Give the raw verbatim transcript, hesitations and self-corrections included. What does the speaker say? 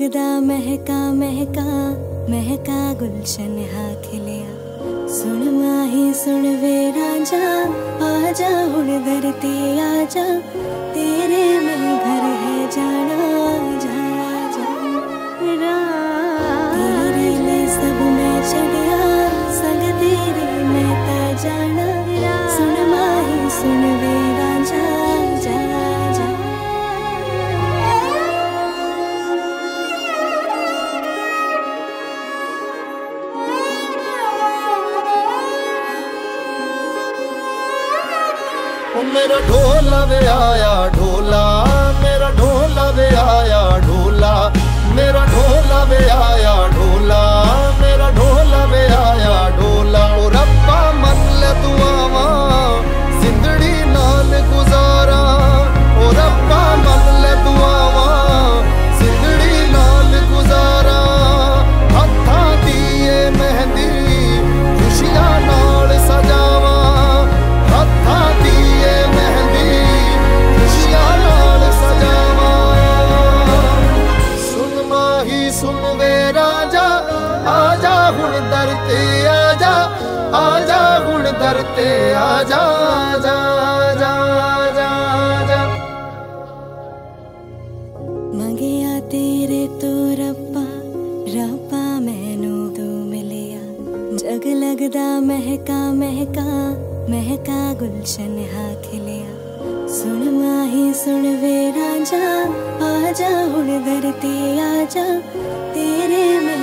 लगदा महका महका महका गुलशन हा खिलिया। सुन माही सुन वे राजा, आजा हुण धरती आजा, तेरे में घर है जाना जा जा। तेरे लिए सब मैं छड़िया, संग तेरे मैं ता जाना। सुन माही सुन वे राजा जा जा। मेरा ढोला वे आया ढोला, मेरा ढोला वे आया ढोला, मेरा ढोला वे आया ढोला, मेरा ढोला वे आया ढोला। ओ रब्बा मन ले दुआवा, जिंदड़ी नाल गुजारा। ओ रब्बा मन ले दुआवा, जिंदड़ी नाल गुजारा। हत्था दिए मेहंदी खुशियां नाल सजावा, हत्था दिए मेहंदी खुशियां नाल सजावा। सुन माही सुन वे राजा, आजा हुण दर ते आजा, आजा हुण दर ते आजा जा जा जा जा। मंगिया तेरे तो रब्बा, रब्बा मैनू तू मिलिया। जग लगदा महका महका महका गुलशन हा खिलिया। सुन माही सुन वे राजा, आजा हुण धरती आजा, तेरे में